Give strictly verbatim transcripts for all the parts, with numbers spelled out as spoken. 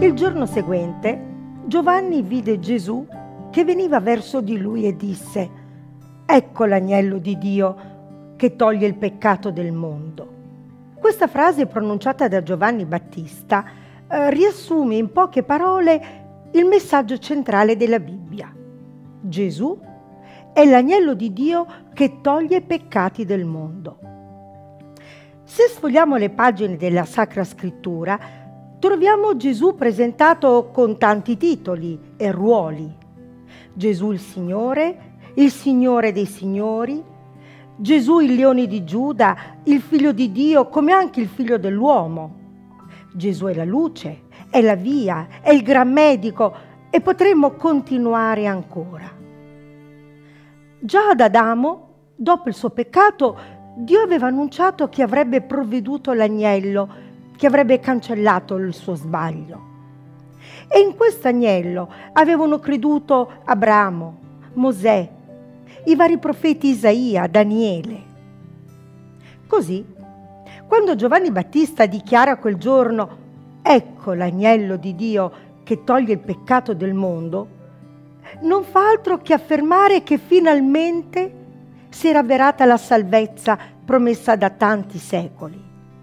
Il giorno seguente Giovanni vide Gesù che veniva verso di lui e disse: «Ecco l'agnello di Dio che toglie il peccato del mondo». Questa frase pronunciata da Giovanni Battista eh, riassume in poche parole il messaggio centrale della Bibbia. Gesù è l'agnello di Dio che toglie i peccati del mondo. Se sfogliamo le pagine della Sacra Scrittura, troviamo Gesù presentato con tanti titoli e ruoli. Gesù il Signore, il Signore dei Signori, Gesù il Leone di Giuda, il Figlio di Dio, come anche il Figlio dell'uomo. Gesù è la luce, è la via, è il gran medico e potremmo continuare ancora. Già ad Adamo, dopo il suo peccato, Dio aveva annunciato che avrebbe provveduto l'agnello, che avrebbe cancellato il suo sbaglio. E in questo agnello avevano creduto Abramo, Mosè, i vari profeti Isaia, Daniele. Così, quando Giovanni Battista dichiara quel giorno: «Ecco l'agnello di Dio che toglie il peccato del mondo», non fa altro che affermare che finalmente si era avverata la salvezza promessa da tanti secoli.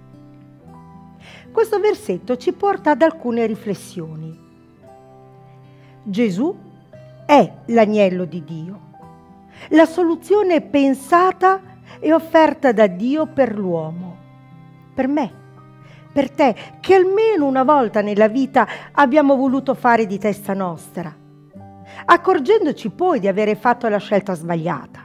Questo versetto ci porta ad alcune riflessioni. Gesù è l'agnello di Dio, la soluzione pensata e offerta da Dio per l'uomo, per me, per te, che almeno una volta nella vita abbiamo voluto fare di testa nostra, accorgendoci poi di avere fatto la scelta sbagliata.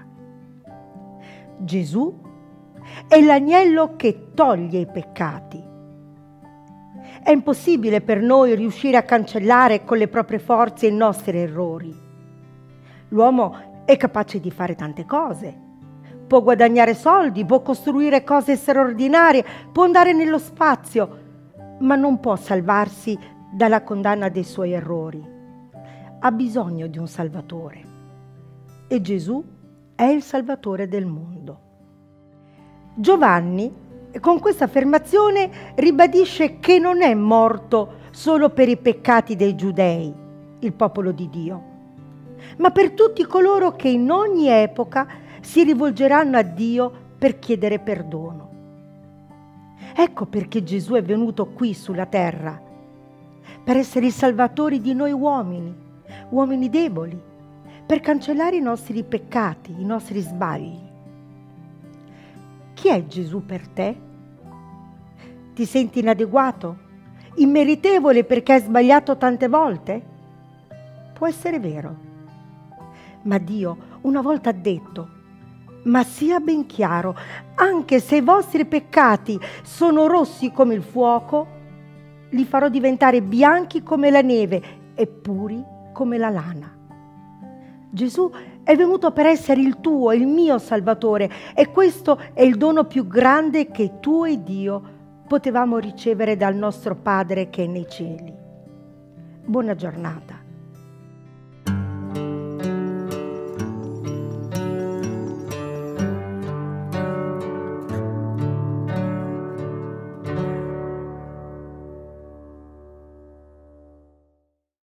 Gesù è l'agnello che toglie i peccati. È impossibile per noi riuscire a cancellare con le proprie forze i nostri errori. L'uomo è capace di fare tante cose. Può guadagnare soldi, può costruire cose straordinarie, può andare nello spazio, ma non può salvarsi dalla condanna dei suoi errori. Ha bisogno di un Salvatore. E Gesù è il Salvatore del mondo. Giovanni, con questa affermazione, ribadisce che non è morto solo per i peccati dei giudei, il popolo di Dio, ma per tutti coloro che in ogni epoca si rivolgeranno a Dio per chiedere perdono. Ecco perché Gesù è venuto qui sulla terra, per essere il Salvatore di noi uomini, uomini deboli, per cancellare i nostri peccati, i nostri sbagli. Chi è Gesù per te? Ti senti inadeguato? Immeritevole perché hai sbagliato tante volte? Può essere vero. Ma Dio una volta ha detto: «Ma sia ben chiaro, anche se i vostri peccati sono rossi come il fuoco, li farò diventare bianchi come la neve e puri come la lana». Gesù è venuto per essere il tuo, il mio Salvatore, e questo è il dono più grande che tu e Dio potevamo ricevere dal nostro Padre che è nei cieli. Buona giornata.